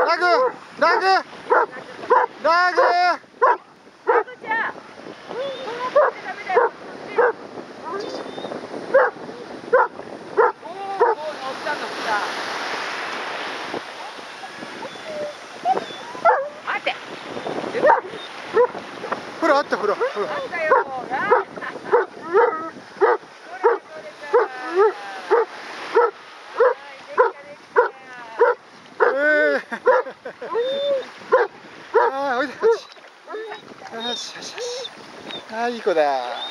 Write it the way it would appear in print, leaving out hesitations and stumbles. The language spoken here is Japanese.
ラグラグラグちゃん。ダメだよ。待って。 ほらあったほらほら。 あったよ。 ああ、おいでこっち。よしよしよし。ああ、いい子だ。